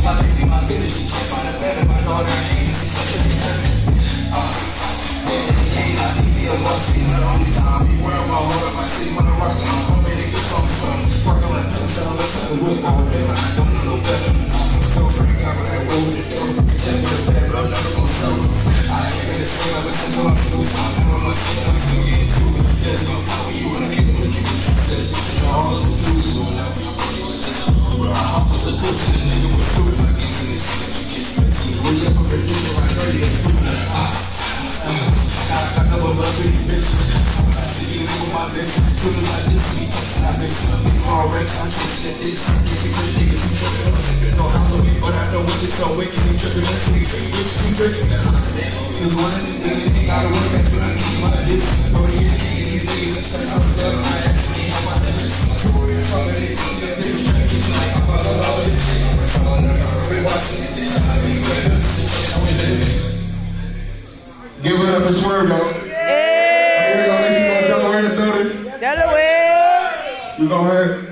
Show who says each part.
Speaker 1: My baby, my business, she can't find a better. My daughter, I ain't see such a big heaven. I need me a love scene, not only time. Be wearing my heart on my city when I'm rocking. I'm coming to get something. Working like them, sound like something with all day. I don't know no better. So freak out with that road, just go. Tell me the bad, but I'm never gonna solo. I ain't gonna say I listen to my school. I'm doing my shit, I'm still getting to it. There's no power, you wanna kick it, you can trust it. You know, all of the dudes going out, we already was just a Uber. I hop with the pussy, the nigga was stupid. Like, ain't finna shit that you get 15. When you up a Virginia, I know you ain't doing that. I know I'm love for these bitches. I see you with my bitch. Feeling like this, me touching that bitch. I'm being all wrecked, I'm just that bitch. These niggas, you tripping, I'm tripping. No Halloween, but I know when it's so wicked. You tripping, that's me, bitch, you drinking. Cause one of them niggas ain't gotta work, that's when I keep my bitch. Brody, the king of these niggas, it's like I'm done. I actually have my limits. I'm Troy, I'm fucking it. I'm that bitch, I'm drinking like I'm all over this shit. I'm falling apart, we're watching it. This I be good, I'm living. Give it up for Swerve, though. Hey! We're in the building. Delaware. We're gonna hurt.